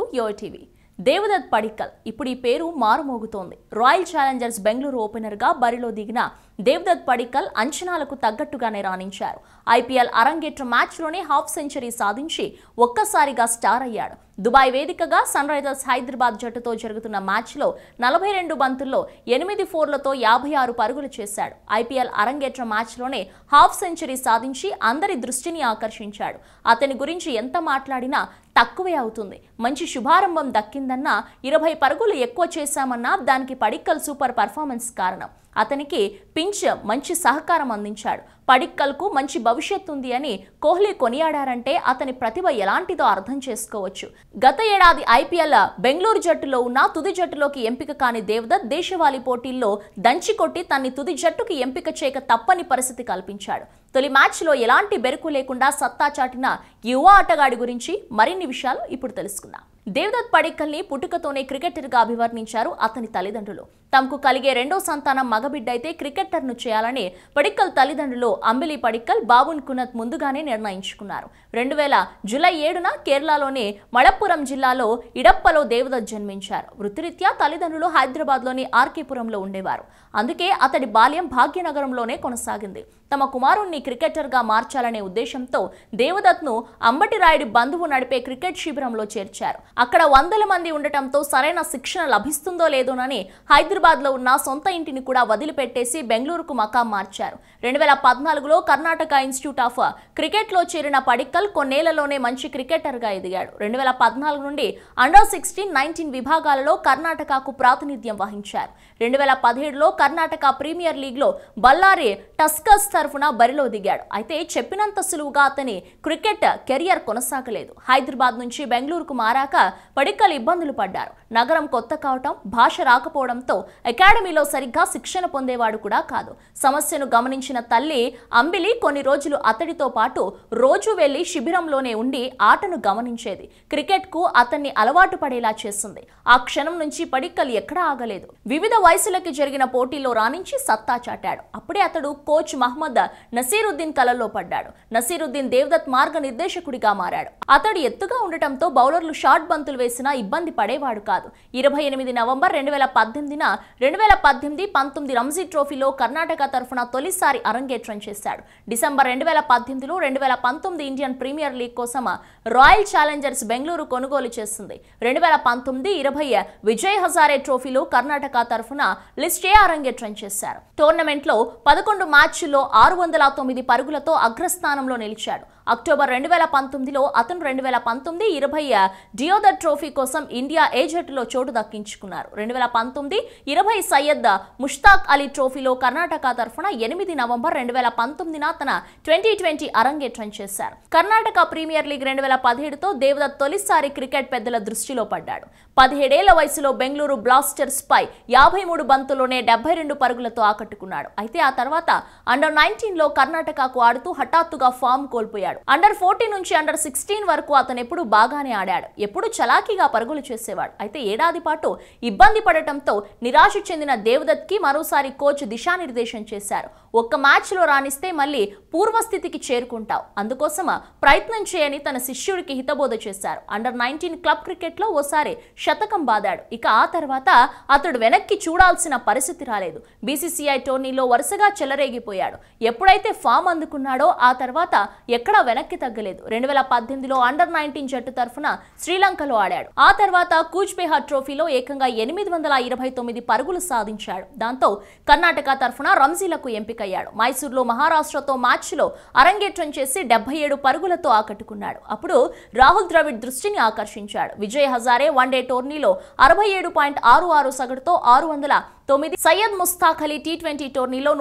YOYO. Devdutt Padikkal ఇప్పుడు ఈ పేరు మారుమోగుతోంది. రాయల్ ఛాలెంజర్స్ బెంగళూరు ఓపెనర్ గా బరిలో దిగిన Devdutt Padikkal అంచనాలకు తగ్గట్టుగానే రాణించారు. IPL అరంగేట్ర మ్యాచ్ లోనే హాఫ్ సెంచరీ సాధించి ఒక్కసారిగా స్టార్ అయ్యాడు. దుబాయ్ వేదికగా సన్ రైజర్స్ హైదరాబాద్ జట్టుతో జరుగుతున్న మ్యాచ్ లో 42 బంతుల్లో 8 4లతో 56 పరుగులు చేశాడు. IPL అరంగేట్ర మ్యాచ్ లోనే హాఫ్ సెంచరీ సాధించి అందరి దృష్టిని ఆకర్షించాడు. అతని గురించి ఎంత మాట్లాడినా తక్కువే అవుతుంది. మంచి శుభారంభం దక్కిందన్నా 20 పరుగులు ఎక్కువ చేశామన్నా దానికి పడిక్కల్ సూపర్ పర్ఫార్మెన్స్ కారణం. అతనికి పించ్ మంచి సహకారం అందించాడు. పడిక్కల్కు మంచి భవిష్యత్తు ఉంది అని కోహ్లీ కొనియాడారంటే అతని ప్రతిభ ఎలాంటిదో అర్థం చేసుకోవచ్చు. గత ఏడాది IPL బెంగళూరు జట్టులో ఉన్న తుది జట్టులోకి ఎంపిక కాని దేవదత్ దేశవాళీ పోటీల్లో దంచికొట్టి తన్ని తుది జట్టుకి ఎంపిక చేయక తప్పని పరిస్థితి కల్పించాడు. తొలి మ్యాచ్లో ఎలాంటి బెరుకు లేకుండా సత్తా చాటిన యువ ఆటగాడి గురించి మరిన్ని విషయాలు ఇప్పుడు తెలుసుకుందాం. దేవదత్ పడిక్కల్ ని పుట్టుకతోనే క్రికెటర్ గా అభివర్ణించారు అతని తల్లిదండ్రులు. తమకు కలిగే రెండో సంతానం మగబిడ్డ అయితే క్రికెటర్ ను చేయాలని పడిక్కల్ తల్లిదండ్రులు అంబిలి పడిక్కల్ బాబున్ కునత్ ముందుగానే నిర్ణయించుకున్నారు. 2000 జూలై 7న కేరళలోని మలప్పురం జిల్లాలో ఇడప్పలో దేవదత్ జన్మించారు. వృత్తిరీత్యా తల్లిదండ్రులు హైదరాబాద్ లోని ఆర్కేపురంలో ఉండేవారు. అందుకే అతడి బాల్యం భాగ్యనగరంలోనే కొనసాగింది. తమ కుమారుణ్ణి క్రికెటర్ గా మార్చాలనే ఉద్దేశంతో దేవదత్ ను అంబటి రాయుడి బంధువు నడిపే క్రికెట్ శిబిరంలో చేర్చారు. అక్కడ వందల మంది ఉండటంతో సరైన శిక్షణ లభిస్తుందో లేదోనని హైదరాబాద్ లో ఉన్న సొంత ఇంటిని కూడా వదిలిపెట్టేసి బెంగళూరుకు మకాం మార్చారు. 2014లో కర్ణాటక ఇన్స్టిట్యూట్ ఆఫ్ క్రికెట్ లో చేరిన పడిక్కల్ కొన్నేళ్లలోనే మంచి క్రికెటర్ గా ఎదిగాడు. 2014 నుండి అండర్-16, 19 విభాగాలలో కర్ణాటకకు ప్రాతినిధ్యం వహించారు. 2017లో కర్ణాటక ప్రీమియర్ లీగ్ లో బళ్ళారి టస్కర్స్ తరఫున బరిలో దిగాడు. అయితే చెప్పినంత సులువుగా అతని క్రికెట్ కెరియర్ కొనసాగలేదు. హైదరాబాద్ నుంచి బెంగళూరుకు మారాక పడిక్కల్ ఇబ్బందులు పడ్డారు. నగరం కొత్త కావటం, భాష రాకపోవడంతో అకాడమీలో సరిగ్గా శిక్షణ పొందేవాడు కూడా కాదు. సమస్యను గమనించిన తల్లి అంబిలి కొన్ని రోజులు అతడితో పాటు రోజు వెళ్లి శిబిరంలోనే ఉండి ఆటను గమనించేది. క్రికెట్ కు అతన్ని అలవాటు పడేలా చేస్తుంది. ఆ క్షణం నుంచి పడిక్కల్ ఎక్కడా ఆగలేదు. వివిధ వయసులకి జరిగిన పోటీల్లో రాణించి సత్తా చాటాడు. అప్పుడే అతడు కోచ్ మహమ్మద్ నసీరుద్దీన్ కలలో పడ్డాడు. నసీరుద్దీన్ దేవదత్ మార్గ నిర్దేశకుడిగా మారాడు. అతడు ఎత్తుగా ఉండటంతో బౌలర్లు షార్ట్ బంతులు వేసినా ఇబ్బంది పడేవాడు కాదు. 28 నవంబర్ 2018న 2018-19 రంజీ ట్రోఫీలో కర్ణాటక తరఫున తొలిసారి అరంగేట్రం చేశాడు. డిసెంబర్ 2018లో 2019 ఇండియన్ ప్రీమియర్ లీగ్ కోసం రాయల్ ఛాలెంజర్స్ బెంగళూరు కొనుగోలు చేసింది. 2019-20 విజయ్ హజారే ట్రోఫీలో కర్ణాటక తరఫున లిస్ట్ ఏ అరంగేట్రం చేశారు. టోర్నమెంట్లో 11 మ్యాచ్ల్లో 609 పరుగులతో అగ్రస్థానంలో నిలిచాడు. అక్టోబర్ 2019లో అతను 2019-20 డియోదట్ ట్రోఫీ కోసం ఇండియా ఏ జట్టులో చోటు దక్కించుకున్నారు. 2019-20 సయ్యద్ ముష్తాక్ అలీ ట్రోఫీలో కర్ణాటక తరఫున 8 నవంబర్ 2019న తన 2020 అరంగేట్రం చేశారు. కర్ణాటక ప్రీమియర్ లీగ్ 2017తో దేవదత్ తొలిసారి క్రికెట్ పెద్దల దృష్టిలో పడ్డాడు. 17 ఏళ్ల వయసులో బెంగళూరు బ్లాస్టర్స్ పై 53 బంతుల్లోనే 72 పరుగులతో ఆకట్టుకున్నాడు. అయితే ఆ తర్వాత అండర్-19లో కర్ణాటకకు ఆడుతూ హఠాత్తుగా ఫామ్ కోల్పోయాడు. అండర్-14 నుంచి అండర్-16 వరకు అతను ఎప్పుడు బాగానే ఆడాడు. ఎప్పుడు చలాకీగా పరుగులు చేసేవాడు. అయితే ఏడాది పాటు ఇబ్బంది పడటంతో నిరాశ చెందిన దేవదత్ కి మరోసారి కోచ్ దిశానిర్దేశం చేశారు. ఒక్క మ్యాచ్ లో రాణిస్తే మళ్ళీ పూర్వస్థితికి చేరుకుంటావు, అందుకోసం ప్రయత్నం చేయని తన శిష్యుడికి హితబోధ చేశారు. అండర్-19 క్లబ్ క్రికెట్ లో ఓసారి శతకం బాదాడు. ఇక ఆ తర్వాత అతడు వెనక్కి చూడాల్సిన పరిస్థితి రాలేదు. BCCI టోర్నీలో వరుసగా చెలరేగిపోయాడు. ఎప్పుడైతే ఫామ్ అందుకున్నాడో ఆ తర్వాత ఎక్కడా వెనక్కి తగ్గలేదు. 2018లో అండర్-19 జట్టు తరఫున శ్రీలంకలో ఆడాడు. ఆ తర్వాత కూచ్ బెహార్ ట్రోఫీలో ఏకంగా 829 పరుగులు సాధించాడు. దాంతో కర్ణాటక తరఫున రంజీలకు ఎంపికయ్యాడు. మైసూర్లో మహారాష్ట్రతో మ్యాచ్లో అరంగేట్రం చేసి 77 పరుగులతో ఆకట్టుకున్నాడు. అప్పుడు రాహుల్ ద్రవిడ్ దృష్టిని ఆకర్షించాడు. విజయ్ హజారే వన్డే టోర్నీలో 67.66 సగటుతో 609, సయ్యద్ ముస్తాక్ అలీ T20 టోర్నీలో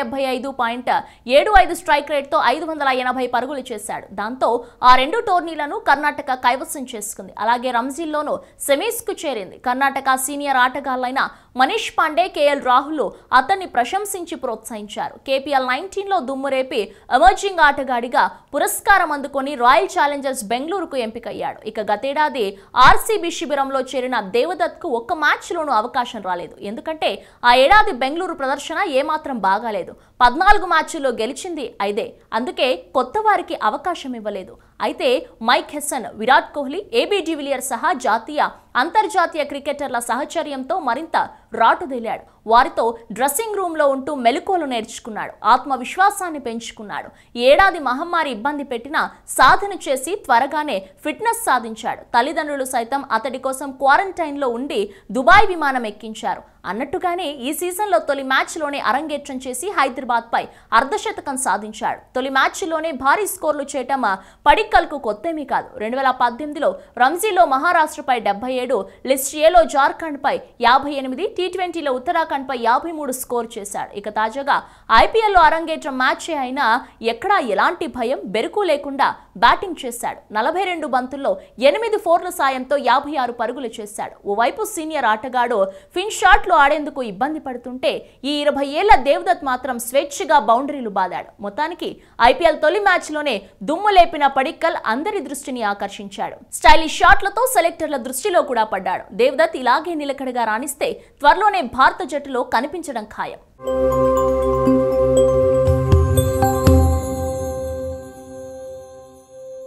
175.75 స్ట్రైక్ రేట్ తో 580 పరుగులు చేశాడు. దాంతో ఆ రెండు టోర్నీలను కర్ణాటక కైవసం చేసుకుంది. అలాగే రంజీల్లోనూ సెమీస్ కు చేరింది. కర్ణాటక సీనియర్ ఆటగాళ్లైన మనీష్ పాండే, KL రాహుల్ అతన్ని ప్రశంసించి ప్రోత్సహించారు. KPL 19లో దుమ్మురేపి ఎమర్జింగ్ ఆటగాడిగా పురస్కారం అందుకొని రాయల్ ఛాలెంజర్స్ బెంగళూరుకు ఎంపికయ్యాడు. ఇక గతేడాది RCB శిబిరంలో చేరిన దేవదత్ కు ఒక్క మ్యాచ్ లోనూ అవకాశం రాలేదు. ఎందుకంటే ఆ ఏడాది బెంగళూరు ప్రదర్శన ఏమాత్రం బాగాలేదు. 14 మ్యాచ్ల్లో గెలిచింది 5. అందుకే కొత్త వారికి అవకాశం ఇవ్వలేదు. అయితే Mike Hesson, Virat Kohli, A B de Villiers సహా జాతీయ, అంతర్జాతీయ క్రికెటర్ల సహచర్యంతో మరింత రాటుదేలాడు. వారితో డ్రెస్సింగ్ రూమ్లో ఉంటూ మెలకువలు నేర్చుకున్నాడు. ఆత్మవిశ్వాసాన్ని పెంచుకున్నాడు. ఏడాది మహమ్మారి ఇబ్బంది పెట్టినా సాధన చేసి త్వరగానే ఫిట్నెస్ సాధించాడు. తల్లిదండ్రులు సైతం అతడి కోసం క్వారంటైన్లో ఉండి దుబాయ్ విమానం ఎక్కించారు. అన్నట్టుగానే ఈ సీజన్లో తొలి మ్యాచ్లోనే అరంగేట్రం చేసి హైదరాబాద్పై అర్ధశతకం సాధించాడు. తొలి మ్యాచ్లోనే భారీ స్కోర్లు చేయటం పడిక్కల్కు కొత్తేమీ కాదు. 2018లో రంజీలో మహారాష్ట్రపై 77, లిస్ట్ ఏలో జార్ఖండ్పై 58, టీ20లో ఉత్తరాఖండ్పై 53 స్కోర్ చేశాడు. ఇక తాజాగా ఐపీఎల్లో అరంగేట్రం మ్యాచ్ అయినా ఎక్కడా ఎలాంటి భయం, బెరుకు లేకుండా బ్యాటింగ్ చేశాడు. 42 బంతుల్లో 8 ఫోర్ల సాయంతో 56 పరుగులు చేశాడు. ఓవైపు సీనియర్ ఆటగాడు ఫిన్ షాట్లు ఆడేందుకు ఇబ్బంది పడుతుంటే ఈ 20 ఏళ్ల దేవదత్ మాత్రం స్వేచ్ఛగా బౌండరీలు బాదాడు. మొత్తానికి ఐపీఎల్ తొలి మ్యాచ్లోనే దుమ్ము లేపిన పడిక్కల్ అందరి దృష్టిని ఆకర్షించాడు. స్టైలిష్ షాట్లతో సెలెక్టర్ల దృష్టిలో కూడా పడ్డాడు. దేవదత్ ఇలాగే నిలకడగా రాణిస్తే త్వరలోనే భారత జట్టులో కనిపించడం ఖాయం.